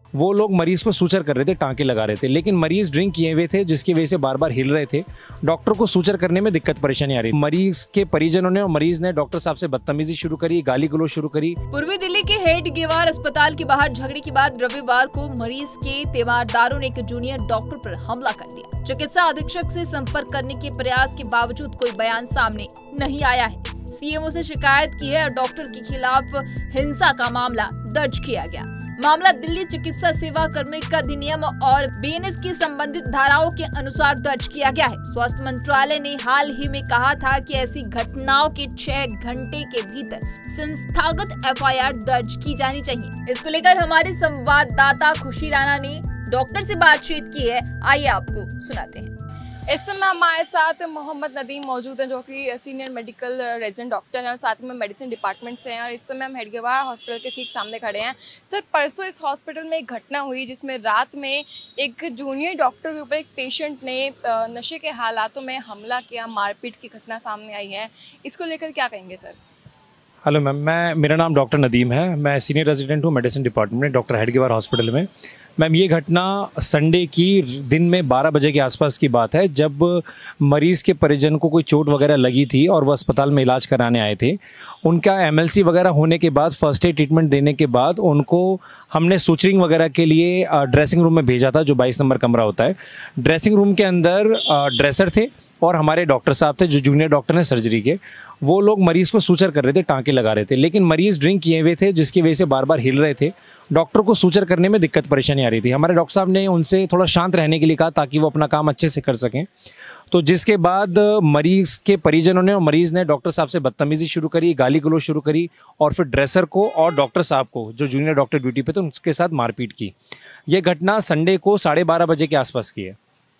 वो लोग मरीज़ को सूचर कर रहे थे, टाँके लगा रहे थे, लेकिन मरीज़ ड्रिंक किए हुए थे जिसकी वजह से बार-बार हिल रहे थे। डॉक्टर को सूचर करने में दिक्कत परेशानी आ रही थी। मरीज़ के परिजनों ने और मरीज़ ने डॉक्टर साहब से बदतमीज़ी शुरू करी, गाली-गलौज शुरू करी। पूर्वी दिल्ली के हेडगेवार अस्पताल के बाहर झगड़े के बाद रविवार को मरीज के तीमारदारों ने एक जूनियर डॉक्टर पर हमला कर दिया। चिकित्सा अधीक्षक से संपर्क करने के प्रयास के बावजूद कोई बयान सामने नहीं आया है। सीएमओ से शिकायत की है और डॉक्टर के खिलाफ हिंसा का मामला दर्ज किया गया। मामला दिल्ली चिकित्सा सेवा कार्मिक अधिनियम और बीएनएस की संबंधित धाराओं के अनुसार दर्ज किया गया है। स्वास्थ्य मंत्रालय ने हाल ही में कहा था कि ऐसी घटनाओं के 6 घंटे के भीतर संस्थागत एफआईआर दर्ज की जानी चाहिए। इसको लेकर हमारे संवाददाता खुशी राणा ने डॉक्टर से बातचीत की है। आइए आपको सुनाते हैं। इस समय हमारे साथ मोहम्मद नदीम मौजूद हैं, जो कि सीनियर मेडिकल रेजिडेंट डॉक्टर हैं और साथ में मेडिसिन डिपार्टमेंट से हैं। और इस समय हम हेडगेवार हॉस्पिटल के ठीक सामने खड़े हैं। सर, परसों इस हॉस्पिटल में एक घटना हुई जिसमें रात में एक जूनियर डॉक्टर के ऊपर एक पेशेंट ने नशे के हालातों में हमला किया, मारपीट की घटना सामने आई है। इसको लेकर क्या कहेंगे सर? हेलो मैम, मेरा नाम डॉक्टर नदीम है। मैं सीनियर रेजिडेंट हूँ मेडिसिन डिपार्टमेंट में डॉक्टर हेडगेवार हॉस्पिटल में। मैम, ये घटना संडे की दिन में 12 बजे के आसपास की बात है, जब मरीज़ के परिजन को कोई चोट वगैरह लगी थी और वो अस्पताल में इलाज कराने आए थे। उनका एमएलसी वगैरह होने के बाद, फर्स्ट एड ट्रीटमेंट देने के बाद उनको हमने सूचरिंग वगैरह के लिए ड्रेसिंग रूम में भेजा था, जो 22 नंबर कमरा होता है। ड्रेसिंग रूम के अंदर ड्रेसर थे और हमारे डॉक्टर साहब थे जो जूनियर डॉक्टर हैं सर्जरी के। वो लोग मरीज़ को सूचर कर रहे थे, टाँके लगा रहे थे, लेकिन मरीज़ ड्रिंक किए हुए थे जिसकी वजह से बार-बार हिल रहे थे। डॉक्टर को सूचर करने में दिक्कत परेशानी आ रही थी। हमारे डॉक्टर साहब ने उनसे थोड़ा शांत रहने के लिए कहा ताकि वो अपना काम अच्छे से कर सकें। तो जिसके बाद मरीज़ के परिजनों ने और मरीज़ ने डॉक्टर साहब से बदतमीज़ी शुरू करी, गाली-गलौज शुरू करी और फिर ड्रेसर को और डॉक्टर साहब को, जो जूनियर डॉक्टर ड्यूटी पे थे, उनके साथ मारपीट की। ये घटना संडे को 12:30 बजे के आसपास की है।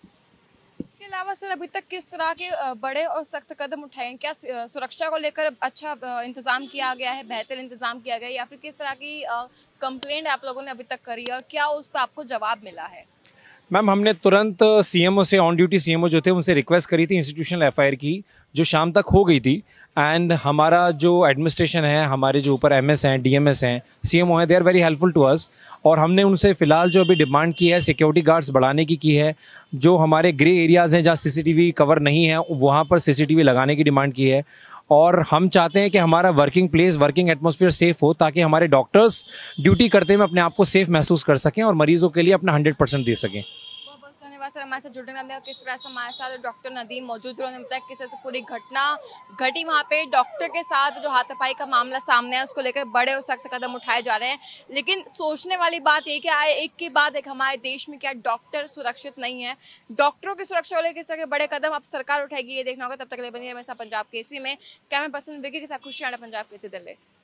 इसके अलावा सर, अभी तक किस तरह के बड़े और सख्त कदम उठाए हैं? क्या सुरक्षा को लेकर अच्छा इंतजाम किया गया है, बेहतर इंतजाम किया गया है, या फिर किस तरह की कंप्लेंट आप लोगों ने अभी तक करी है और क्या उस पर आपको जवाब मिला है? मैम, हमने तुरंत सीएमओ से, ऑन ड्यूटी सीएमओ जो थे, उनसे रिक्वेस्ट करी थी इंस्टीट्यूशनल एफआईआर की, जो शाम तक हो गई थी। एंड हमारा जो एडमिनिस्ट्रेशन है, हमारे जो ऊपर एमएस हैं, डीएमएस हैं, सीएमओ हैं, they are very helpful to us. और हमने उनसे फ़िलहाल जो अभी डिमांड की है सिक्योरिटी गार्ड्स बढ़ाने की है। जो हमारे ग्रे एरियाज़ हैं जहाँ सीसीटीवी कवर नहीं है, वहाँ पर सीसीटीवी लगाने की डिमांड की है। और हम चाहते हैं कि हमारा working place, working atmosphere safe हो, ताकि हमारे डॉक्टर्स ड्यूटी करते हुए अपने आप को सेफ़ महसूस कर सकें और मरीज़ों के लिए अपना 100% दे सकें। धन्यवाद सर, हमारे साथ जुड़ने में। किस तरह से हमारे साथ डॉक्टर नदीम मौजूद थे, उन्होंने बताया किस तरह से पूरी घटना घटी। वहाँ पे डॉक्टर के साथ जो हाथापाई का मामला सामने है, उसको लेकर बड़े और सख्त कदम उठाए जा रहे हैं। लेकिन सोचने वाली बात ये कि एक के बाद एक हमारे देश में क्या डॉक्टर सुरक्षित नहीं है? डॉक्टरों की सुरक्षा को लेकर किस तरह के बड़े कदम अब सरकार उठाएगी, ये देखना होगा। तब तक के लिए बनी रहिए हमेशा पंजाब केसरी में। कैमरा पर्सन विकी के साथ खुशी राणा, पंजाब केसरी, दिल्ली।